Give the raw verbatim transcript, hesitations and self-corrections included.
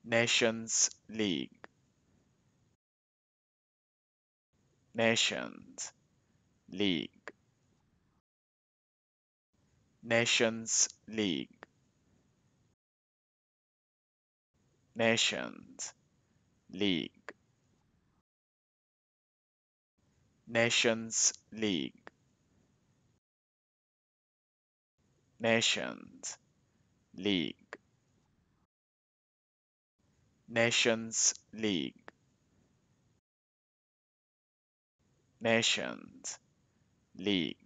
Nations League, Nations League, Nations League, Nations League, Nations League, Nations League, Nations League, Nations League.